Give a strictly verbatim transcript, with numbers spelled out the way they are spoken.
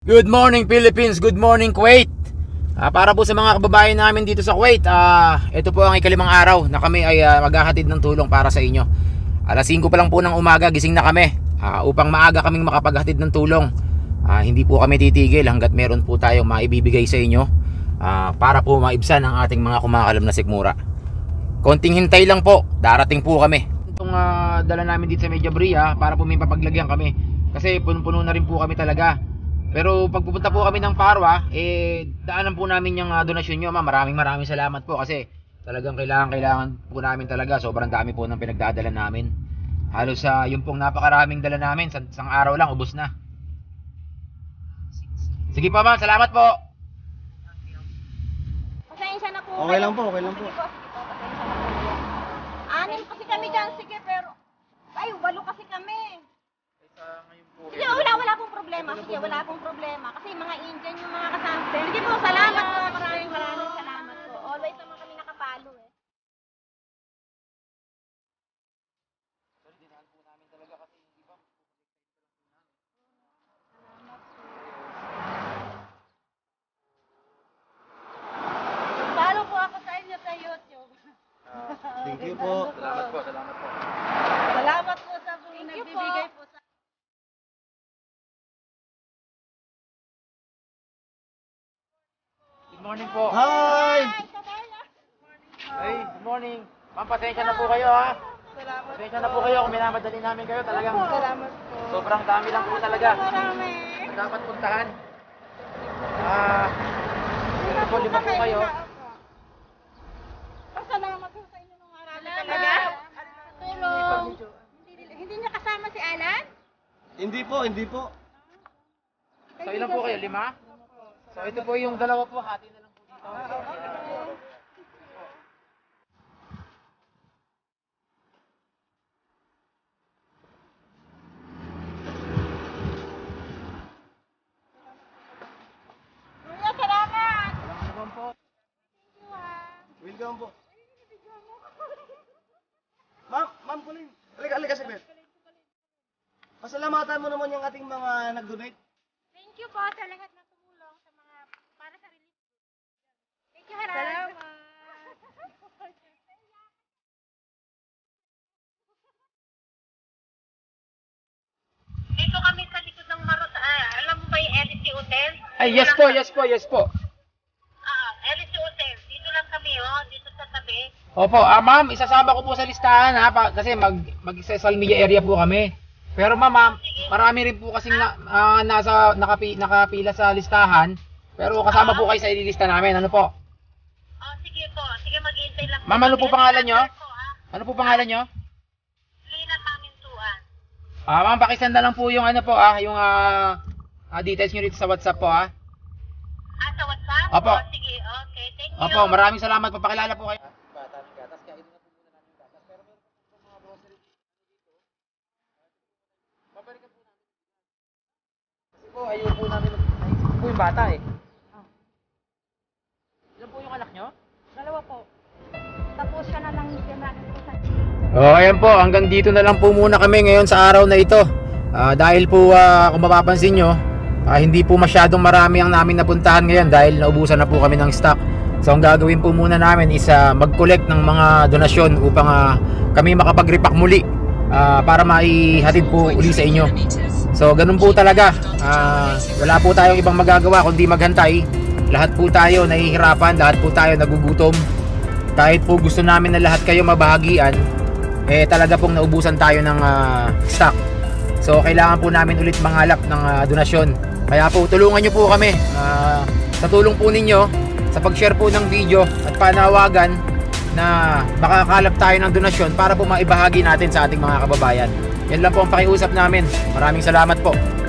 Good morning Philippines, good morning Kuwait. Ah, para po sa mga kababayan namin dito sa Kuwait, ah, ito po ang ikalimang araw na kami ay ah, maghahatid ng tulong para sa inyo. Alas singko pa lang po ng umaga, gising na kami ah, upang maaga kaming makapaghatid ng tulong. ah, Hindi po kami titigil hanggat meron po tayong maibibigay sa inyo ah, para po maibsan ang ating mga kumakalam na sikmura. Konting hintay lang po, darating po kami. Itong uh, dala namin dito sa Mediabria para po may papaglagyan kami, kasi punong-puno na rin po kami talaga. Pero pag pupunta po kami ng Parwa, eh daanan po namin yung uh, donasyon nyo, ma'am. Maraming maraming salamat po kasi talagang kailangan kailangan po namin talaga. Sobrang dami po ng pinagdadala namin. Halos sa uh, yung pong napakaraming dala namin, sa isang araw lang ubos na. Sige po, ma'am, salamat po. Pasensya na po. Okay lang po, okay lang po. Sige po, sige po, pasensya na po. Anim kasi kami dyan, sige, pero ay, walo kasi kami. Sige, wala, wala pong problema. Sige, wala pong problema. Kasi mga Indian yung mga kasama. Sige po, salamat po. Maraming maraming salamat po. Always naman kami nakapalo eh. Follow po ako sa inyo sa YouTube. Thank you po. Salamat po, salamat po. Salamat po sa nagbibigay po sa... Good morning po. Hi! Hey, good morning. Ma'am, pasensya na po kayo ha. Salamat. Pasensya na po kayo kung minamadali namin kayo. Talagang Salamat po. sobrang dami lang po talaga. Marami. Dapat puntahan. Ah, ito po, lima po kayo. Salamat po sa inyo ng marami talaga. Tulong. Hindi, hindi niya kasama si Alan? Hindi po, hindi po. So ilan po kayo? Lima? So ito po yung dalawa po. Hati na lang po dito. Kuya, salamat. Walang naman po. Welcome po. Ma'am, ma'am Pauline. Halika, halika saglit. Pasalamatan mo naman yung ating mga nag-donate. Thank you po sa lahat na tumulong sa mga para sa relief. Thank you, Hirap. Salamat. Dito kami sa likod ng Marot. Ah, alam mo ba yung L C Hotel? Ay, yes po, yes po, yes po. Ah, L C Hotel. Dito lang kami, oh. Dito sa tabi. Opo, ah ma'am, isasama ko po sa listahan ha, pa, kasi mag, mag-social media area po kami. Pero ma'am, ma'am, marami rin po kasing na, ah, nasa, nakapi, nakapila sa listahan. Pero kasama po kayo sa ililista namin, ano po? Oh, sige po. Sige, mag-iintay lang. Ma'am, ano po pangalan nyo? Ano po pangalan nyo? Lina Pamintuan. Ah, ma'am, pakisenda lang po yung ano po ah, yung ah, ah, details nyo dito sa WhatsApp po ah. Ah, sa WhatsApp? Opo. Oh, sige, okay. Thank you. Opo, maraming salamat po, pakilala po kayo. Bata ng gatas, kaya ito na po muna namin gatas. Pero meron po mga grocery dito. Babalikan po namin. Kasi po, ayun po namin, naisip po yung bata eh. Ilan po yung anak nyo? Dalawa po. Tapos siya na lang yung natin po sa... Oh, ayan po, hanggang dito na lang po muna kami ngayon sa araw na ito. Ah, dahil po ah, kung mapapansin nyo, ah, hindi po masyadong marami ang namin napuntahan ngayon dahil naubusan na po kami ng stock. So ang gagawin po muna namin is uh, mag-collect ng mga donasyon upang uh, kami makapag-repack muli uh, para maihatid po uli sa inyo. So ganun po talaga, uh, wala po tayong ibang magagawa kundi maghantay. Lahat po tayo nahihirapan, lahat po tayo nagugutom. Kahit po gusto namin na lahat kayo mabahagian, eh talaga pong naubusan tayo ng uh, stock. So kailangan po namin ulit mangalap ng uh, donasyon. Kaya po tulungan nyo po kami uh, sa tulong po ninyo, sa pag-share po ng video at panawagan na makakalap tayo ng donasyon para po maibahagi natin sa ating mga kababayan. Yan lang po ang pakiusap namin. Maraming salamat po.